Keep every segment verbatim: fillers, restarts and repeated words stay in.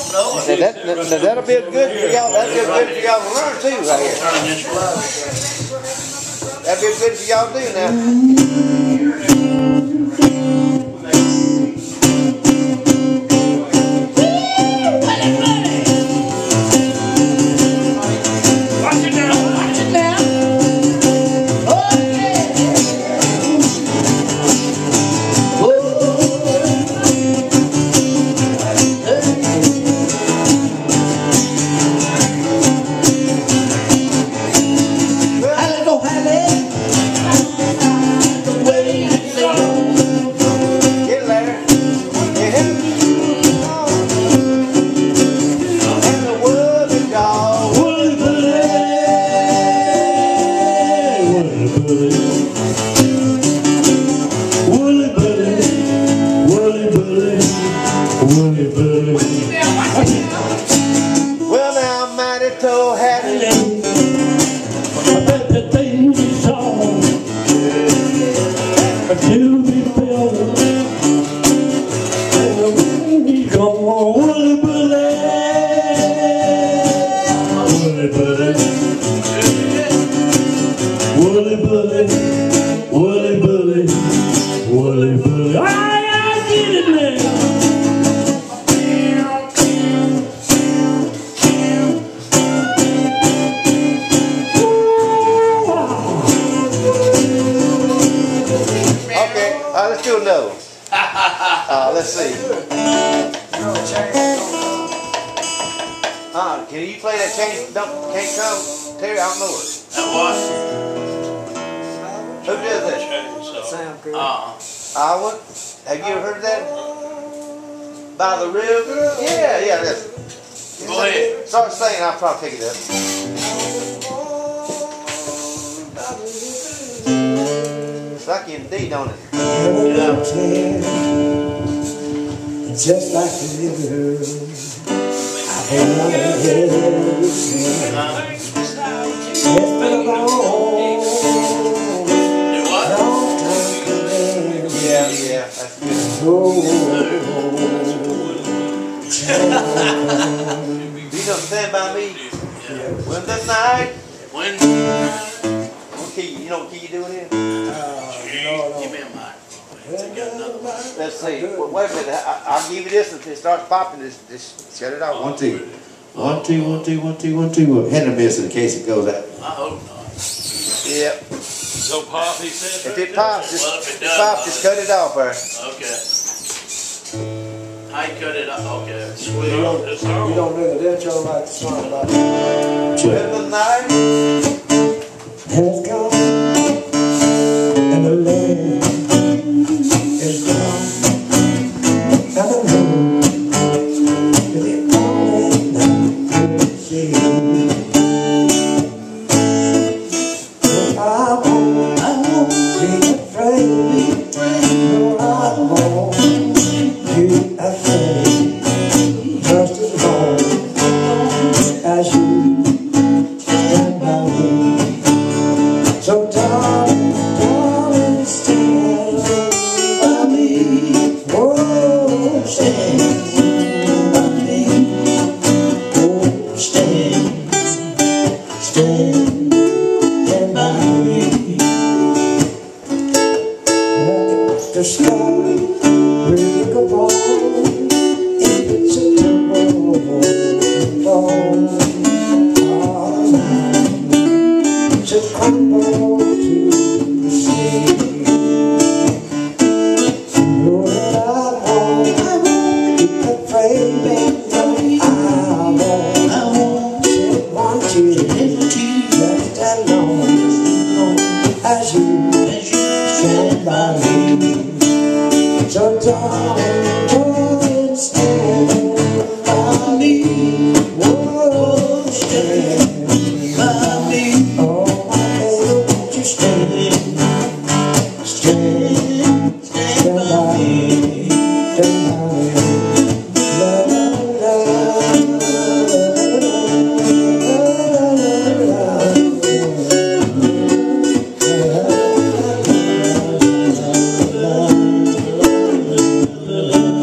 Now, that, now, now that'll be a good for y'all. That'll be a good for y'all to learn too, right here. That'll be good for y'all to do now. Well, now, mighty toe hat. I bet that thing we saw until we fell. And the wind we come on, woolly bully, woolly bully, woolly bully, woolly bully, woolly bully. I, I get it now. Uh, let's do another one. Uh, let's see. Uh, can you play that Change Don't Can't Come? Terry, I don't know it. That what? Who does that? Sound good. Uh-uh. Iowa? Have you ever heard of that? By the river? Yeah, yeah, that's it. Go ahead. Start singing, I'll probably pick it up. It's like in D, don't it? Yeah. Just like the river, I've been running here. It's been a long, long time coming. Yeah, yeah, that's good. Oh, You gonna stand by me? When the night. When? What key? You know what key you doing here? Give me a mic. Let's see. Well, wait a minute. I, I'll give you this. If it starts popping, just, just shut it off. One, two. One, two, one, two, one, two, one, two. Hit and miss in case it goes out. I hope not. Yep. So pop, he said? If it pops, just, Well, if it it does, pops, just cut it off there. Okay. I cut it off. Okay. Sweet. you don't, you don't do the intro like the song like that. When the night has gone and the land is gone and the moon is the only night you see. I won't, I won't be afraid. No, I won't be afraid. Just as long as you stand by me. So darling, darling, stand by me. Oh, stand by me. Oh, stand, stand, stand by me. The sky will look upon in September fall. All night to crumble to the sea. Lord, I won't, I won't be afraid, baby. I won't, I won't shed one tear, just as long as you stand by me. So darling, darling, stand by me. Whoa, stand by me. Oh, my baby, won't you stand, stand, stand by me, stand by me. La, la, la, la, la, la, la, la.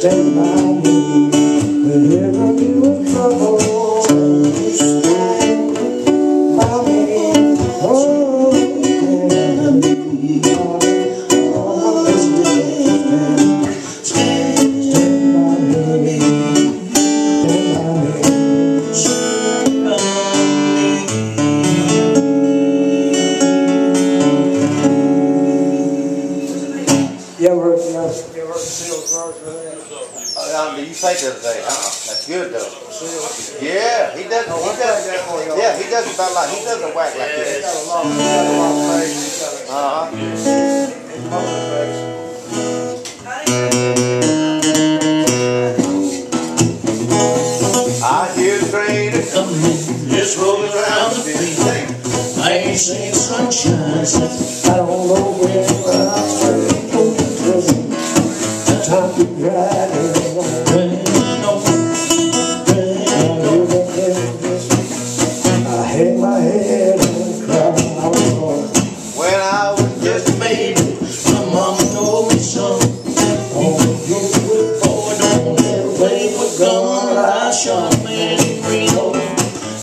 stand by me whenever you in trouble. Stand by me, oh yeah. Oh, stand by me, stand by me. You ever, you ever, you ever see those cars for that? Uh, um, you say the other day, uh-uh, that's good though. Yeah, he does, Oh, he I does, think that one, y'all. yeah, he does about like, he doesn't whack like He's this. got a long, he's got a long face, he's got a, Uh-huh. he's long face. I hear the train Just rolling around the field. I ain't seen sunshine since I don't know where I'm straight from the train. Time to drive it along. I hang my head and cry. when I was just just a baby. My mama told me son, oh, you look forward, don't let away with gun. I shot a man.